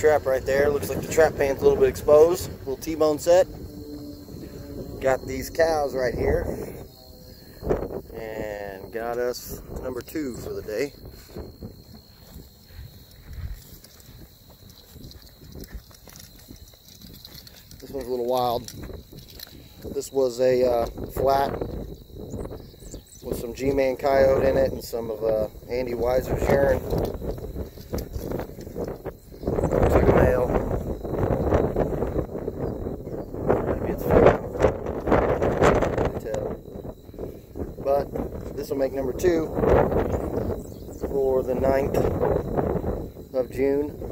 trap right there. Looks like the trap pan's a little bit exposed. Little T-bone set. Got these cows right here. And got us number 2 for the day. This one's a little wild. This was a flat with some G-Man coyote in it and some of Andy Weiser Sharon. Looks like a male. Maybe it's female. Can't tell. But this will make number 2 for the 9th of June.